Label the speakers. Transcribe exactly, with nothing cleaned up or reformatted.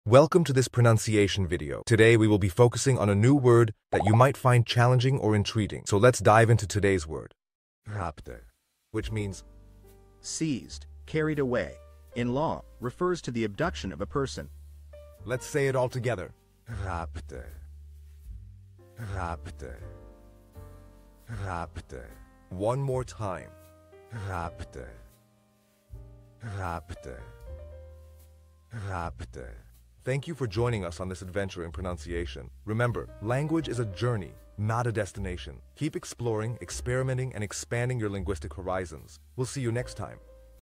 Speaker 1: Welcome to this pronunciation video. Today we will be focusing on a new word that you might find challenging or intriguing. So let's dive into today's word. Rapta, which means
Speaker 2: seized, carried away, in law, refers to the abduction of a person.
Speaker 1: Let's say it all together. Rapta. Rapta. Rapta. One more time. Rapta. Rapta. Rapta. Thank you for joining us on this adventure in pronunciation. Remember, language is a journey, not a destination. Keep exploring, experimenting, and expanding your linguistic horizons. We'll see you next time.